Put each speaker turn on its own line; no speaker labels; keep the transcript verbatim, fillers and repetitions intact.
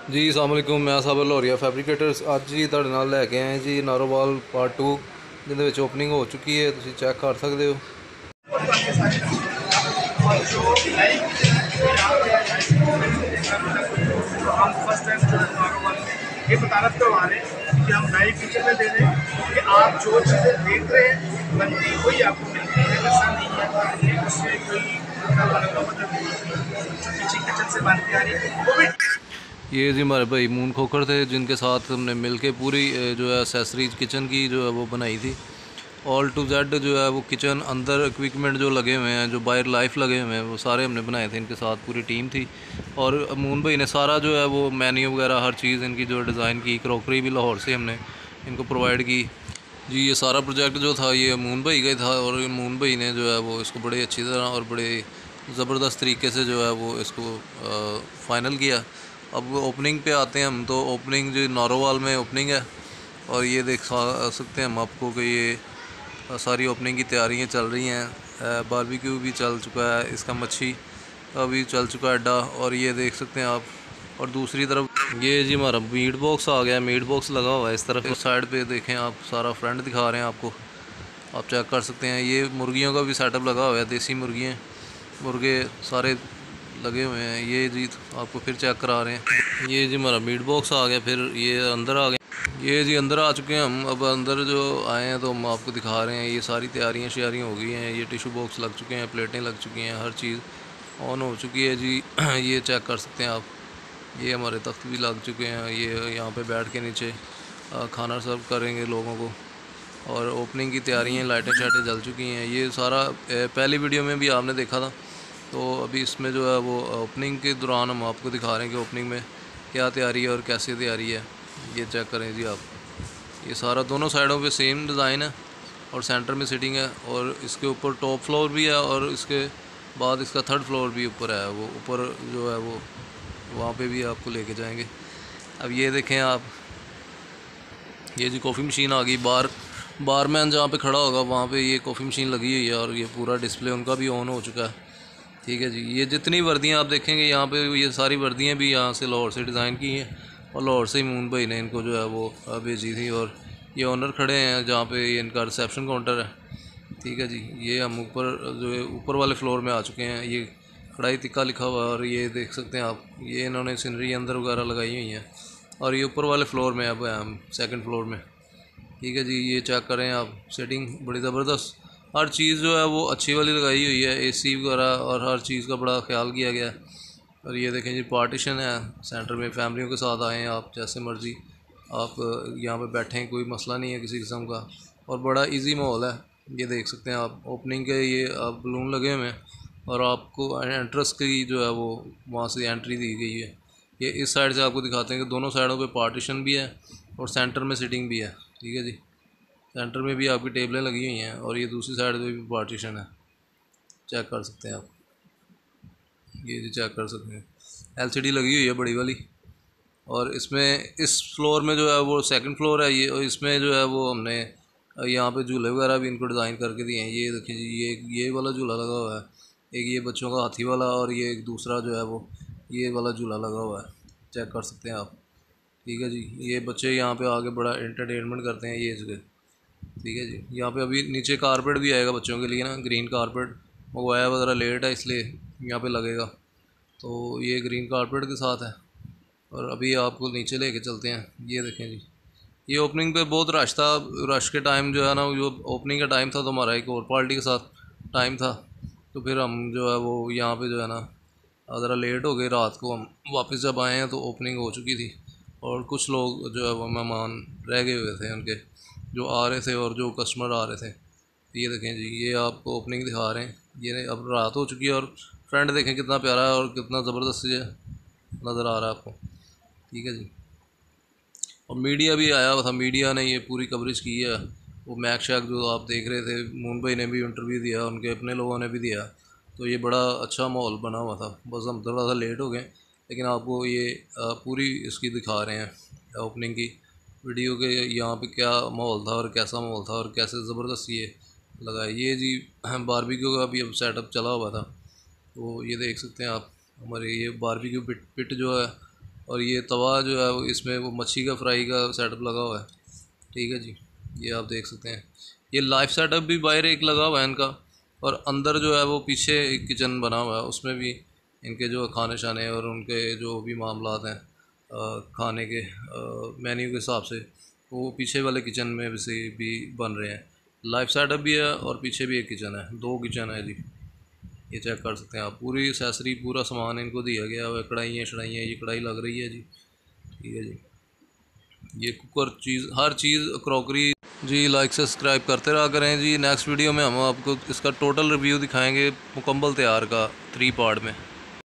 जी अस्सलाम वालेकुम, मैं साहब लोरिया फैब्रिकेटर्स ਅੱਜ ਜੀ ਤੁਹਾਡੇ ਨਾਲ ਲੈ ਕੇ ਆਏ ਜੀ ਨਾਰੋਵਾਲ ਪਾर्ट टू ਜਿਹਦੇ ਵਿੱਚ ਓਪਨਿੰਗ ਹੋ ਚੁੱਕੀ है। ਤੁਸੀਂ ਚੈੱਕ कर सकते हो।
हम फर्स्ट टाइम स्टूडेंट नारोवाल में ये मुतारफ़ करवा रहे हैं कि हम लाइव किचन में दे रहे हैं कि आप जो चीज़ें देख रहे हैं बनती वही आपको मिलती है। ऐसा नहीं है कि उससे कोई मतलब पीछे किचन से बनती आ रही है वो भी।
ये जी हमारे भाई मून खोखर थे जिनके साथ हमने मिलके पूरी जो है एसेसरीज किचन की जो है वो बनाई थी। ऑल टू जेड जो है वो किचन अंदर इक्विपमेंट जो लगे हुए हैं, जो बाहर लाइफ लगे हुए हैं, वो सारे हमने बनाए थे। इनके साथ पूरी टीम थी और मून भाई ने सारा जो है वो मेन्यू वगैरह हर चीज़ इनकी जो डिज़ाइन की, क्रॉकरी भी लाहौर से हमने इनको प्रोवाइड की जी। ये सारा प्रोजेक्ट जो था ये मून भाई का था और मून भाई ने जो है वो इसको बड़े अच्छी तरह और बड़े ज़बरदस्त तरीके से जो है वो इसको फ़ाइनल किया। अब ओपनिंग पे आते हैं हम, तो ओपनिंग जो नारोवाल में ओपनिंग है और ये देख सकते हैं हम आपको कि ये सारी ओपनिंग की तैयारियां चल रही हैं। बारबेक्यू भी चल चुका है, इसका मच्छी का भी चल चुका है अड्डा, और ये देख सकते हैं आप। और दूसरी तरफ ये जी हमारा मीट बॉक्स आ गया, मीट बॉक्स लगा हुआ है इस तरफ। इस साइड पे देखें आप, सारा फ्रंट दिखा रहे हैं आपको, आप चेक कर सकते हैं। ये मुर्गियों का भी सेटअप लगा हुआ है, देसी मुर्गियाँ मुर्गे सारे लगे हुए हैं। ये जी आपको फिर चेक करा रहे हैं। ये जी हमारा मीट बॉक्स आ गया, फिर ये अंदर आ गए। ये जी अंदर आ चुके हैं हम। अब अंदर जो आए हैं तो हम आपको दिखा रहे हैं। ये सारी तैयारियां श्यारियाँ हो गई हैं, ये टिशू बॉक्स लग चुके हैं, प्लेटें लग चुकी हैं, हर चीज़ ऑन हो चुकी है जी। ये चेक कर सकते हैं आप, ये हमारे तख्त भी लग चुके हैं। ये यहाँ पे बैठ के नीचे खाना सर्व करेंगे लोगों को। और ओपनिंग की तैयारियाँ, लाइटें शाइटें जल चुकी हैं। ये सारा पहली वीडियो में भी आपने देखा था। तो अभी इसमें जो है वो ओपनिंग के दौरान हम आपको दिखा रहे हैं कि ओपनिंग में क्या तैयारी है और कैसे तैयारी है। ये चेक करें जी आप, ये सारा दोनों साइडों पे सेम डिज़ाइन है और सेंटर में सिटिंग है। और इसके ऊपर टॉप फ्लोर भी है और इसके बाद इसका थर्ड फ्लोर भी ऊपर है। वो ऊपर जो है वो वहाँ पे भी आपको लेके जाएंगे। अब ये देखें आप, ये जी कॉफ़ी मशीन आ गई। बार बारमैन जहाँ पे खड़ा होगा वहाँ पे ये कॉफ़ी मशीन लगी हुई है और ये पूरा डिस्प्ले उनका भी ऑन हो चुका है। ठीक है जी। ये जितनी वर्दियाँ आप देखेंगे यहाँ पे, ये सारी वर्दियाँ भी यहाँ से लाहौर से डिज़ाइन की हैं और लाहौर से ही मून भाई ने इनको जो है वो भेजी थी। और ये ऑनर खड़े हैं जहाँ पे ये इनका रिसेप्शन काउंटर है। ठीक है जी। ये हम ऊपर जो है ऊपर वाले फ्लोर में आ चुके हैं। ये कढ़ाई टिक्का लिखा हुआ है और ये देख सकते हैं आप, ये इन्होंने सीनरी अंदर वगैरह लगाई हुई है। और ये ऊपर वाले फ्लोर में अब हम सेकेंड फ्लोर में। ठीक है जी। ये चेक करें आप, सेटिंग बड़ी ज़बरदस्त, हर चीज़ जो है वो अच्छी वाली लगाई हुई है, एसी वगैरह और हर चीज़ का बड़ा ख्याल किया गया है। और ये देखें जी पार्टीशन है सेंटर में, फैमिलियों के साथ आए हैं आप, जैसे मर्ज़ी आप यहाँ पे बैठें, कोई मसला नहीं है किसी किस्म का। और बड़ा इजी माहौल है, ये देख सकते हैं आप। ओपनिंग के ये आप बलून लगे हुए हैं और आपको एंट्रेंस की जो है वो वहाँ से एंट्री दी गई है। ये इस साइड से आपको दिखाते हैं कि दोनों साइडों पे पार्टीशन भी है और सेंटर में सिटिंग भी है। ठीक है जी। सेंटर में भी आपकी टेबलें लगी हुई हैं और ये दूसरी साइड पे भी पार्टीशन है, चेक कर सकते हैं आप। ये जी चेक कर सकते हैं, एलसीडी लगी हुई है बड़ी वाली। और इसमें इस फ्लोर में जो है वो सेकंड फ्लोर है ये, और इसमें जो है वो हमने यहाँ पे झूले वगैरह भी इनको डिज़ाइन करके दिए हैं। ये देखिए जी, ये ये वाला झूला लगा हुआ है, एक ये बच्चों का हाथी वाला, और ये एक दूसरा जो है वो ये वाला झूला लगा हुआ है, चेक कर सकते हैं आप। ठीक है जी। ये बच्चे यहाँ पे आके बड़ा एंटरटेनमेंट करते हैं ये जगह। ठीक है जी। यहाँ पे अभी नीचे कारपेट भी आएगा बच्चों के लिए ना, ग्रीन कारपेट मंगवाया वगैरह लेट है इसलिए यहाँ पे लगेगा। तो ये ग्रीन कारपेट के साथ है। और अभी आपको नीचे लेके चलते हैं। ये देखें जी, ये ओपनिंग पे बहुत रश था। रश के टाइम जो है ना, जो ओपनिंग का टाइम था तो हमारा एक और पार्टी के साथ टाइम था, तो फिर हम जो है वो यहाँ पे जो है ना ज़रा लेट हो गए। रात को हम वापस जब आए हैं तो ओपनिंग हो चुकी थी और कुछ लोग जो है वो मेहमान रह गए हुए थे उनके, जो आ रहे थे और जो कस्टमर आ रहे थे। ये देखें जी, ये आपको ओपनिंग दिखा रहे हैं। ये अब रात हो चुकी है और फ्रंट देखें कितना प्यारा है और कितना ज़बरदस्त ये नज़र आ रहा है आपको। ठीक है जी। और मीडिया भी आया हुआ था, मीडिया ने ये पूरी कवरेज की है। वो मैक शैक जो आप देख रहे थे, मून भाई ने भी इंटरव्यू दिया, उनके अपने लोगों ने भी दिया। तो ये बड़ा अच्छा माहौल बना हुआ था। बस हम थोड़ा सा लेट हो गए, लेकिन आपको ये पूरी इसकी दिखा रहे हैं ओपनिंग की वीडियो के, यहाँ पे क्या माहौल था और कैसा माहौल था और कैसे ज़बरदस्त ये लगा। ये जी बारबेक्यू का भी अब सेटअप चला हुआ था, तो ये देख सकते हैं आप। हमारे ये बारबेक्यू पिट पिट जो है और ये तवा जो है वो इसमें वो मच्छी का फ्राई का सेटअप लगा हुआ है। ठीक है जी, ये आप देख सकते हैं। ये लाइफ सेटअप भी बाहर एक लगा हुआ है इनका, और अंदर जो है वो पीछे एक किचन बना हुआ है, उसमें भी इनके जो खाने शाने और उनके जो भी मामलात हैं खाने के मेन्यू के हिसाब से, वो पीछे वाले किचन में भी से भी बन रहे हैं। लाइफ सेटअप भी है और पीछे भी एक किचन है, दो किचन है जी। ये चेक कर सकते हैं आप, पूरी एक्सेसरी पूरा सामान इनको दिया गया हुआ है। कढ़ाइयाँ शढ़ाइयाँ, ये कढ़ाई लग रही है जी। ठीक है जी, ये कुकर चीज़, हर चीज़ क्रॉकरी जी। लाइक सब्सक्राइब करते रहा करें जी। नेक्स्ट वीडियो में हम आपको इसका टोटल रिव्यू दिखाएंगे मुकम्मल तैयार का, थ्री पार्ट में।